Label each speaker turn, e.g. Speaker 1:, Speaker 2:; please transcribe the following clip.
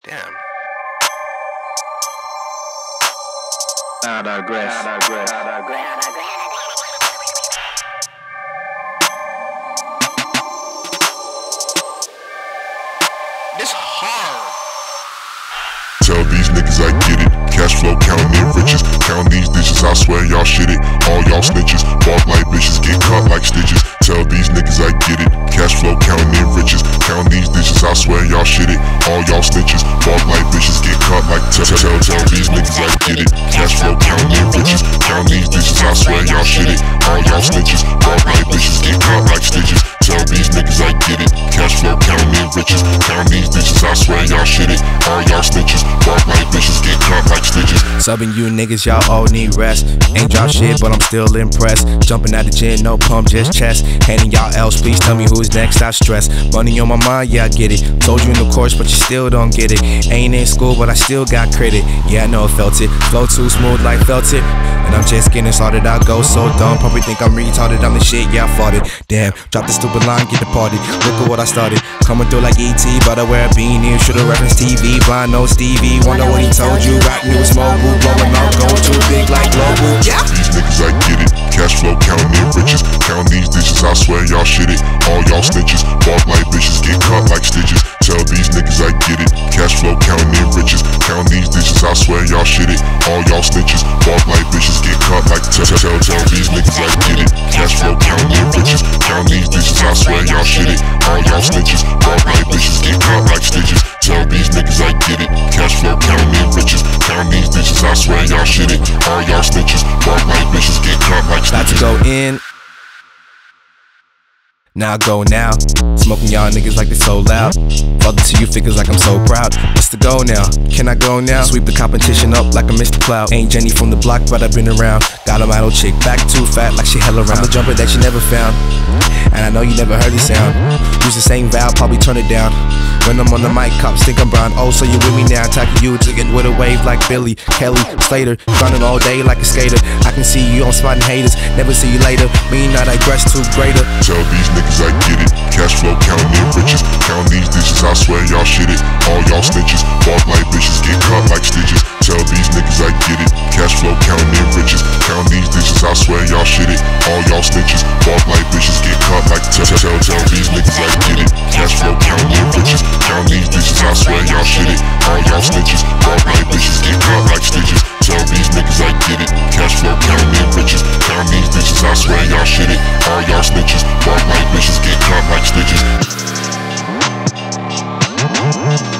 Speaker 1: Damn.
Speaker 2: Digress.
Speaker 1: This hard.
Speaker 3: Tell these niggas I get it. Cash flow counting in riches. Count these dishes, I swear y'all shit it. All y'all snitches, walk like bitches, get caught like stitches. Tell these niggas I get it. Cash flow counting in riches. Count these dishes, I swear y'all shit it. All y'all snitches, walk like bitches, get caught like tell these niggas I get it. Cash flow counting in riches. Count these dishes, I swear y'all shit it. All y'all snitches, walk like bitches, get caught like stitches. Tell these niggas I get it. Cash flow counting in riches. Count these dishes, I swear y'all shit it. All y'all snitches, walk like bitches, get caught like stitches.
Speaker 4: Subbing you niggas, y'all all need rest. Ain't drop shit, but I'm still impressed. Jumping out the gym, no pump, just chest. Handing y'all L's, please tell me who's next, I stress. Money on my mind, yeah I get it. Told you in the course, but you still don't get it. Ain't in school, but I still got credit. Yeah, I know I felt it. Flow too smooth like felt it. And I'm just getting started, I go so dumb. Probably think I'm retarded, I'm the shit, yeah I fought it. Damn, drop the stupid line, get departed. Look at what I started. Coming through like E.T., but I wear a beanie. Should've referenced TV, blind no Stevie. Wonder what he told you, rap news mobile. Blowing off, going too big like global. Yeah.
Speaker 3: These niggas I get it. Cash flow counting in riches. Count these dishes, I swear y'all shit it. All y'all snitches, walk like bitches, get caught like stitches. Tell these niggas I get it. Cash flow counting in riches. Count these dishes, I swear y'all shit it. All y'all snitches, walk like bitches, get caught like tell these niggas I get it. Cash flow counting in riches. Count these dishes, I swear y'all shit it. All y'all snitches, walk like bitches, get caught like stitches. Tell these niggas I get it. Cash flow counting in riches. Count these dishes, I swear y'all shit it. All y'all snitches, walk like bitches, get caught like
Speaker 4: About to
Speaker 3: stitches.
Speaker 4: go in. Now I go now. Smoking y'all niggas like they so loud. Father to you figures like I'm so proud. What's the go now? Can I go now? Sweep the competition up like I missed the cloud. Ain't Jenny from the block, but I've been around. Got a model chick, back too fat like she hell around. I'm the jumper that you never found, and I know you never heard the sound. Use the same valve, probably turn it down. When I'm on the mic, cops think I'm brown. Oh, so you with me now? Attacking you to get with a wave like Billy, Kelly, Slater. Grinding all day like a skater. I can see you on spotting haters. Never see you later. Me not digress too greater.
Speaker 3: Tell these niggas I get it. Cash flow counting in riches. Count these dishes, I swear y'all shit it. All y'all snitches, walk like bitches, get caught like stitches. Tell these niggas I get it. Cash flow counting in riches. Count these dishes, I swear y'all shit it. All y'all snitches, walk like bitches, get caught like tell these niggas I get it. Cash flow counting in riches. Count these dishes, I swear y'all shit it. All y'all snitches, walk like bitches, get caught like stitches. Tell these niggas I get it. Cash flow counting in riches. Count these dishes, I swear y'all shit it. All y'all snitches, walk like bitches, get caught like stitches.